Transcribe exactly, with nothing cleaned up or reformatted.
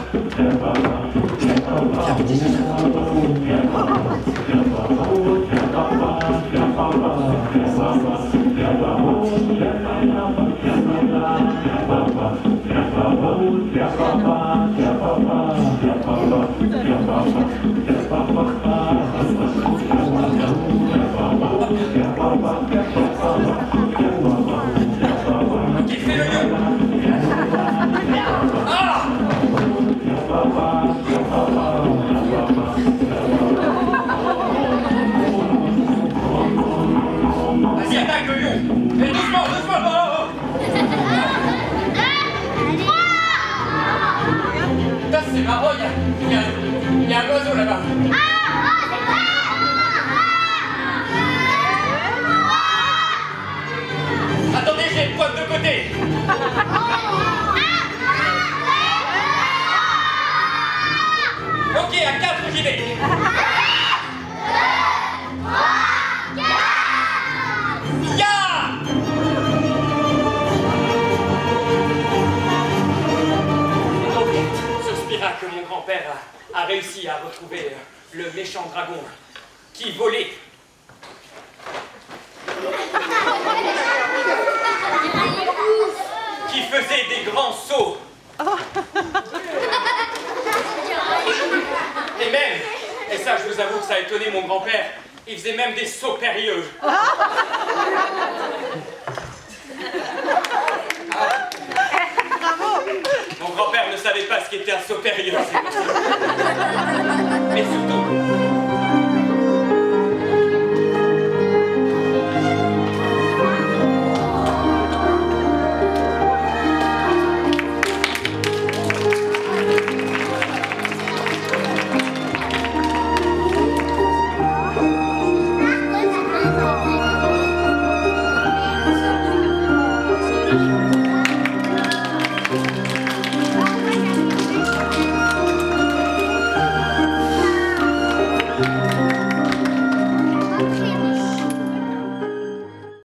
Qui fait le lion? Ah! Vas-y, attaque le lion! Et doucement, doucement! Oh, oh. Ça, c'est marrant, il y a, il y a, il y a un oiseau là-bas. Attendez, j'ai une pointe de côté. Ok, à quatre, j'y vais. Ya! Donc, ce Spira que mon grand-père a, a réussi à retrouver le méchant dragon qui volait. Qui faisait des grands sauts. Et même, et ça je vous avoue que ça a étonné mon grand-père, il faisait même des sauts périlleux.